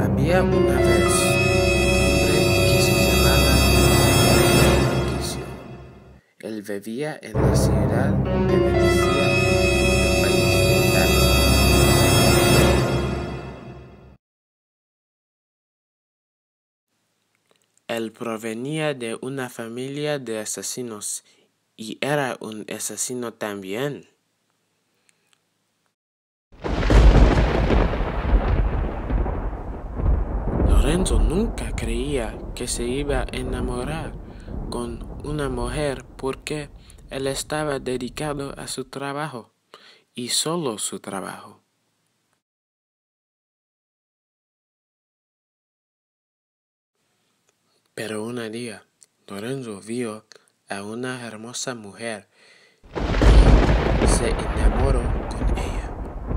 Había una vez un hombre que se llamaba Mauricio. Él vivía en la ciudad de Venecia, del país de Italia. Él provenía de una familia de asesinos y era un asesino también. Lorenzo nunca creía que se iba a enamorar con una mujer porque él estaba dedicado a su trabajo y solo su trabajo. Pero un día, Lorenzo vio a una hermosa mujer y se enamoró con ella.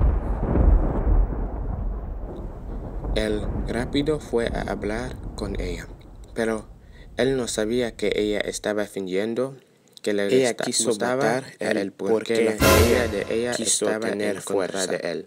Él rápido fue a hablar con ella, pero él no sabía que ella estaba fingiendo que ella quiso matar a él porque la familia de ella quiso tener fuera de él.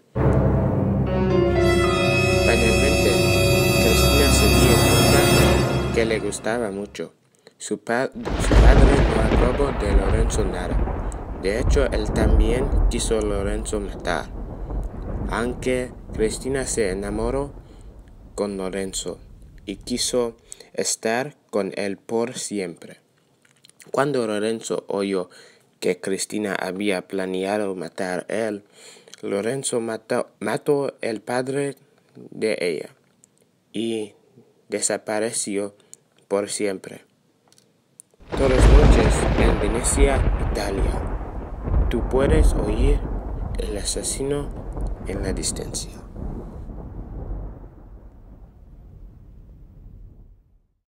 Finalmente, Cristina se dio cuenta que le gustaba mucho. Su padre no aprobó de Lorenzo nada. De hecho, él también quiso a Lorenzo matar. Aunque Cristina se enamoró con Lorenzo y quiso estar con él por siempre. Cuando Lorenzo oyó que Cristina había planeado matar a él, Lorenzo mató al padre de ella y desapareció por siempre. Todas las noches en Venecia, Italia, tú puedes oír el asesino en la distancia.